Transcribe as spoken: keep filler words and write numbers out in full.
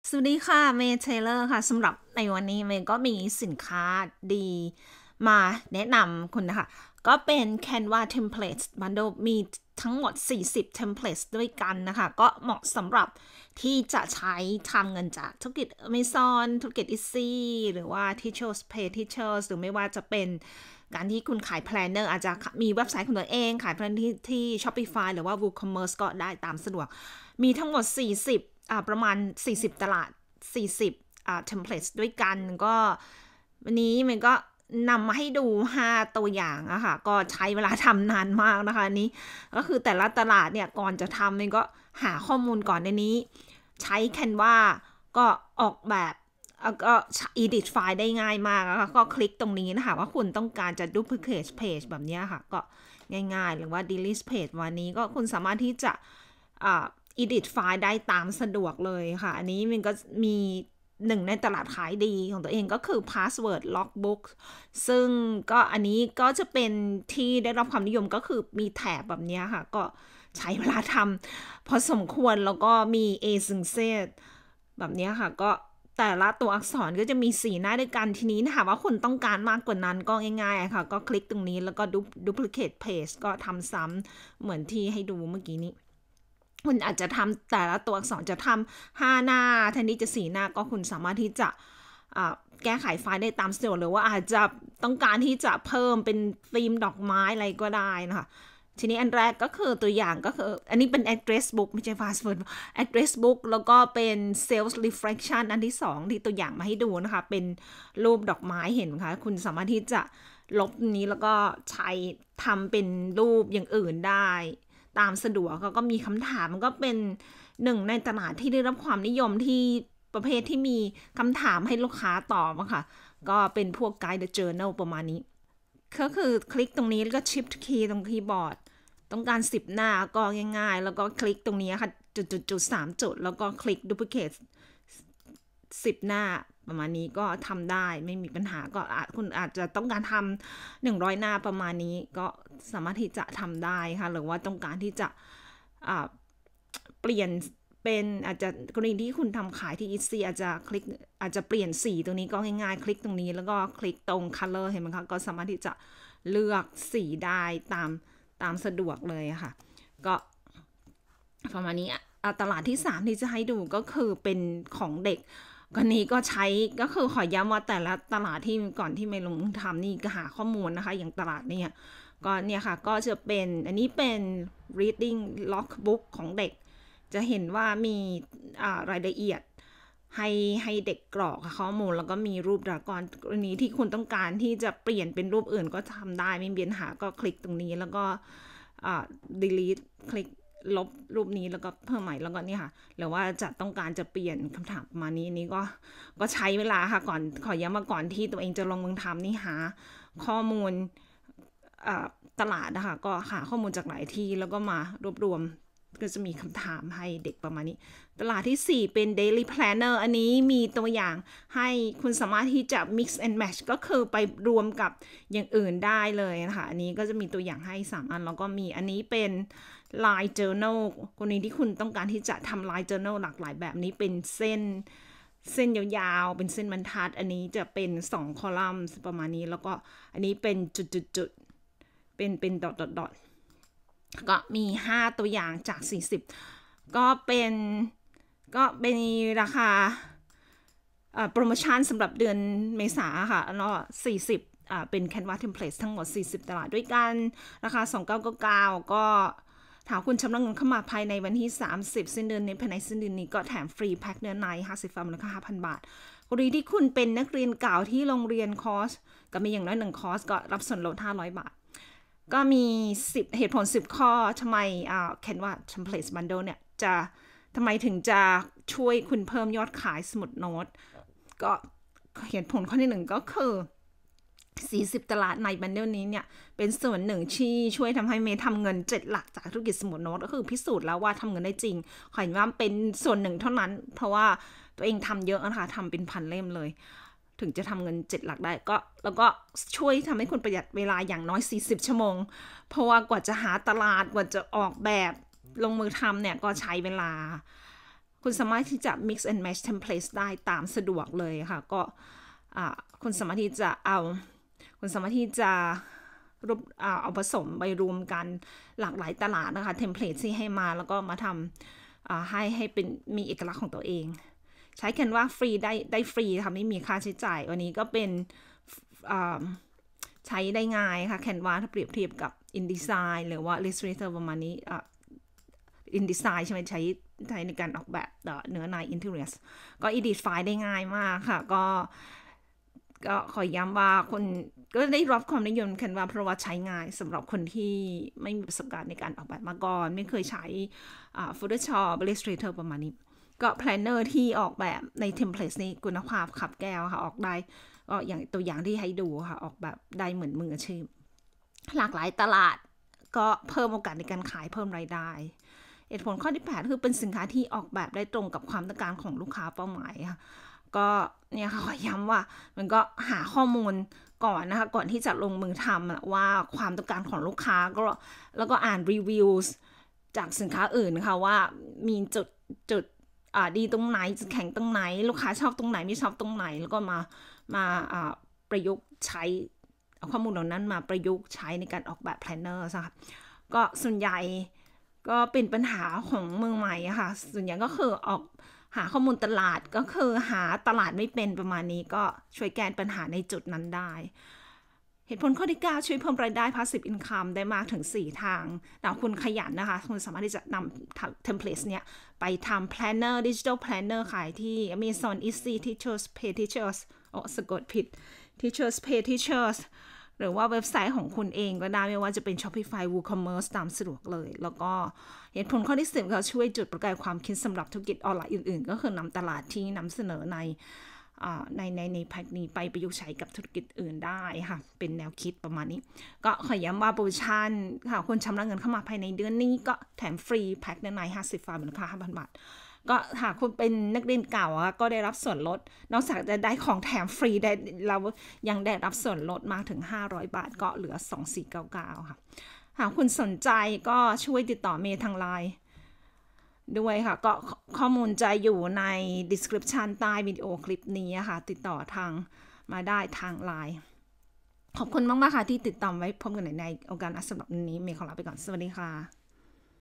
สวัสดีค่ะเมย์เทเลอร์ค่ะสำหรับในวันนี้เมย์ก็มีสินค้าดีมาแนะนำคุณนะคะก็เป็น Canva Templates Bundle มีทั้งหมดสี่สิบ Templates ด้วยกันนะคะก็เหมาะสำหรับที่จะใช้ทำเงินจากธุรกิจ Amazon ธุรกิจ Etsy หรือว่า Teachers Pay Teachers หรือไม่ว่าจะเป็นการที่คุณขาย Planner อาจจะมีเว็บไซต์ของตัวเองขาย Planner ที่ที่ Shopify หรือว่า WooCommerce ก็ได้ตามสะดวกมีทั้งหมดสี่สิบอ่าประมาณสี่สิบตลาดสี่สิบอ่า templates ด้วยกันก็วันนี้มันก็นำมาให้ดูห้าตัวอย่างอะค่ะก็ใช้เวลาทำนานมากนะคะอันนี้ก็คือแต่ละตลาดเนี่ยก่อนจะทำมันก็หาข้อมูลก่อนในนี้ใช้ Canva ก็ออกแบบก็ edit ไฟล์ได้ง่ายมากนะคะก็คลิกตรงนี้นะคะว่าคุณต้องการจะ duplicate page แบบนี้ค่ะก็ง่ายๆหรือว่า delete page วันนี้ก็คุณสามารถที่จะอ่าedit ไฟล์ได้ตามสะดวกเลยค่ะอันนี้มันก็มีหนึ่งในตลาดขายดีของตัวเองก็คือ password logbook ซึ่งก็อันนี้ก็จะเป็นที่ได้รับความนิยมก็คือมีแถบแบบนี้ค่ะก็ใช้เวลาทำพอสมควรแล้วก็มี a s y n c h r o แบบนี้ค่ะก็แต่ละตัวอักษรก็จะมีสีหน้าด้วยกันทีนี้นะคะว่าคุณต้องการมากกว่านั้นก็ง่ายๆค่ะก็คลิกตรงนี้แล้วก็ duplicate page ก็ทำซ้ำเหมือนที่ให้ดูเมื่อกี้นี้คุณอาจจะทำแต่ละตัวอักษรจะทำห้าหน้าแทนที่จะสี่หน้าก็คุณสามารถที่จะแก้ไขไฟล์ได้ตามสะดวกหรือว่าอาจจะต้องการที่จะเพิ่มเป็นธีมดอกไม้อะไรก็ได้นะคะทีนี้อันแรกก็คือตัวอย่างก็คืออันนี้เป็น address book ไม่ใช่ password address book แล้วก็เป็น sales reflection อันที่สองที่ตัวอย่างมาให้ดูนะคะเป็นรูปดอกไม้เห็นไหมคะคุณสามารถที่จะลบนี้แล้วก็ใช้ทำเป็นรูปอย่างอื่นได้ตามสะดวกเขาก็มีคำถามมันก็เป็นหนึ่งในตลาดที่ได้รับความนิยมที่ประเภทที่มีคำถามให้ลูกค้าตอบอะค่ะก็เป็นพวก guide journal ประมาณนี้ก็คือคลิกตรงนี้แล้วก็ shift key ตรงคีย์บอร์ดต้องการสิบหน้าก็ง่ายๆแล้วก็คลิกตรงนี้ค่ะจุดๆๆสามจุดแล้วก็คลิก duplicate สิบหน้าประมาณนี้ก็ทำได้ไม่มีปัญหาก็อาจคุณอาจจะต้องการทำหนึ่งร้อยหน้าประมาณนี้ก็สามารถที่จะทำได้ค่ะหรือว่าต้องการที่จะเปลี่ยนเป็นอาจจะกรณีที่คุณทำขายที่ Etsy อาจจะคลิกอาจจะเปลี่ยนสีตรงนี้ก็ง่ายๆคลิกตรงนี้แล้วก็คลิกตรง color เห็นไหมคะก็สามารถที่จะเลือกสีได้ตามตามสะดวกเลยค่ะก็ประมาณนี้ตลาดที่สามที่จะให้ดูก็คือเป็นของเด็กก็นี้ก็ใช้ก็คือขอย้ำว่าแต่ละตลาดที่ก่อนที่ไม่ลงทำนี่ก็หาข้อมูลนะคะอย่างตลาดเนี่ยก็เนี่ยค่ะก็จะเป็นอันนี้เป็น reading logbook ของเด็กจะเห็นว่ามีรายละเอียดให้ให้เด็กกรอกข้อมูลแล้วก็มีรูปดราก้อนกรณีที่คุณต้องการที่จะเปลี่ยนเป็นรูปอื่นก็ทำได้ไม่มีปัญหาก็คลิกตรงนี้แล้วก็ delete คลิกลบรูปนี้แล้วก็เพิ่มใหม่แล้วก็นี่ค่ะหรือว่าจะต้องการจะเปลี่ยนคำถามประมาณนี้นี้ก็ก็ใช้เวลาค่ะก่อนขอย้ำมาก่อนที่ตัวเองจะลงมือทำนี่หาข้อมูลตลาดนะคะก็หาข้อมูลจากหลายที่แล้วก็มารวบรวมก็จะมีคำถามให้เด็กประมาณนี้ตลาดที่สี่เป็น daily planner อันนี้มีตัวอย่างให้คุณสามารถที่จะ mix and match ก็คือไปรวมกับอย่างอื่นได้เลยนะคะอันนี้ก็จะมีตัวอย่างให้สามอันแล้วก็มีอันนี้เป็น line journal กรณีที่คุณต้องการที่จะทำ line journal หลากหลายแบบนี้เป็นเส้นเส้นยาวๆเป็นเส้นบรรทัดอันนี้จะเป็นสองคอลัมน์ประมาณนี้แล้วก็อันนี้เป็นจุดๆเป็นเป็นดอทๆก็มีห้าตัวอย่างจากสี่สิบก็เป็นก็เป็นราคาโปรโมชั่นสำหรับเดือนเมษาค่ะแล้วสี่สิบอ่าเป็น Canva Templates ทั้งหมดสี่สิบตลาดด้วยกันราคาสองพันเก้าร้อยเก้าสิบเก้าก็ถ้าคุณชำระเงินเข้ามาภายในวันที่สามสิบสิ้นเดือนนี้ภายในสิ้นเดือนนี้ก็แถมฟรีแพ็คเนื้อในห้าสิบฟาร์มมูลค่า ห้าพัน บาทกรณีที่คุณเป็นนักเรียนเก่าที่โรงเรียนคอร์สก็มีอย่างน้อยหนึ่งคอร์สก็รับส่วนลดห้าร้อยบาทก็มีสิบเหตุผลสิบข้อทำไมอ่า Canva Templates Bundle เนี่ยจะทำไมถึงจะช่วยคุณเพิ่มยอดขายสมุดโน้ตก็เหตุผลข้อที่หนึ่งก็คือสี่สิบตลาดในบันเดิลนี้เนี่ยเป็นส่วนหนึ่งที่ช่วยทำให้เมย์ทำเงินเจ็ดหลักจากธุรกิจสมุดโน้ตก็คือพิสูจน์แล้วว่าทำเงินได้จริงขอเห็นว่าเป็นส่วนหนึ่งเท่านั้นเพราะว่าตัวเองทำเยอะนะคะทำเป็นพันเล่มเลยถึงจะทำเงินเจ็ดหลักได้ก็แล้วก็ช่วยทำให้คุณประหยัดเวลาอย่างน้อยสี่สิบชั่วโมงเพราะว่ากว่าจะหาตลาดกว่าจะออกแบบลงมือทำเนี่ยก็ใช้เวลาคุณสามารถที่จะ mix and match template ได้ตามสะดวกเลยค่ะก็คุณสามารถที่จะเอาคุณสามารถที่จะรูปเอาผสมไปรวมกันหลากหลายตลาดนะคะเทมเพลตที่ให้มาแล้วก็มาทำให้ให้เป็นมีเอกลักษณ์ของตัวเองใช้กันว่าฟรีได้ได้ฟรีค่ะไม่มีค่าใช้จ่ายวันนี้ก็เป็นใช้ได้ง่ายค่ะ Canva ถ้าเปรียบเทียบกับ InDesign หรือว่า Illustrator ประมาณนี้ InDesign ใช่ไหมใช้ใช้ในการออกแบบเนื้อใน Interiors ก็ edit ไฟล์ได้ง่ายมากค่ะก็ก็ขอย้ำว่าคนก็ได้รับความนิยมกันว่าเพราะว่าใช้ง่ายสำหรับคนที่ไม่มีประสบการณ์ในการออกแบบมาก่อนไม่เคยใช้ Photoshop Illustrator ประมาณนี้ก็ Planner ที่ออกแบบใน Template นี้คุณภาพขับแก้วค่ะออกได้ก็อย่างตัวอย่างที่ให้ดูค่ะออกแบบได้เหมือนมืออาชีพหลากหลายตลาดก็เพิ่มโอกาสในการขายเพิ่มรายได้เหตุผลข้อที่แปดคือเป็นสินค้าที่ออกแบบได้ตรงกับความต้องการของลูกค้าเป้าหมายค่ะก็เนี่ยค่ะขอย้ำว่ามันก็หาข้อมูลก่อนนะคะก่อนที่จะลงมือทำว่าความต้องการของลูกค้าก็แล้วก็อ่านรีวิวจากสินค้าอื่นค่ะว่ามีจุดจุดอ่าดีตรงไหนจุดแข็งตรงไหนลูกค้าชอบตรงไหนไม่ชอบตรงไหนแล้วก็มามาอ่าประยุกต์ใช้เอาข้อมูลเหล่านั้นมาประยุกต์ใช้ในการออกแบบ planner ค่ะก็ส่วนใหญ่ก็เป็นปัญหาของเมืองใหม่ค่ะส่วนใหญ่ก็คือออกหาข้อมูลตลาดก็คือหาตลาดไม่เป็นประมาณนี้ก็ช่วยแก้ปัญหาในจุดนั้นได้เหตุผลข้อที่เก้าช่วยเพิ่มรายได้ passive income ได้มากถึงสี่ทางแต่คุณขยันนะคะคุณสามารถที่จะนำ template เนี่ยไปทำ planner digital planner ขายที่ Amazon Etsy Teachers Pay Teachers โอ้สะกดผิด Teachers Pay Teachers หรือว่าเว็บไซต์ของคุณเองก็ได้ไม่ว่าจะเป็น Shopify WooCommerce ตามสะดวกเลยแล้วก็เหตุผลข้อที่สิบก็ช่วยจุดประกายความคิดสำหรับธุรกิจออนไลน์อื่นๆก็คือนำตลาดที่นำเสนอในในในในแพ็กนี้ไปประยุกต์ใช้กับธุรกิจอื่นได้ค่ะเป็นแนวคิดประมาณนี้ก็ขอย้ำว่าโปรโมชั่นค่ะคุณชำระเงินเข้ามาภายในเดือนนี้ก็แถมฟรีแพ็กในห้าสิบไฟล์มูลค่า ห้าพัน บาทก็หากคุณเป็นนักเรียนเก่าก็ได้รับส่วนลดนอกจากจะได้ของแถมฟรีได้เรายังได้รับส่วนลดมากถึงห้าร้อยบาทก็เหลือสองพันสี่ร้อยเก้าสิบเก้าค่ะหากคุณสนใจก็ช่วยติดต่อเมย์ทางไลน์ด้วยค่ะก็ข้อมูลจะอยู่ใน description ใต้วิดีโอคลิปนี้ค่ะติดต่อทางมาได้ทางไลน์ขอบคุณมากๆค่ะที่ติดตามไว้พบกันในโอกาสสำหรับวันนี้เมย์ขอลาไปก่อนสวัสดีค่ะ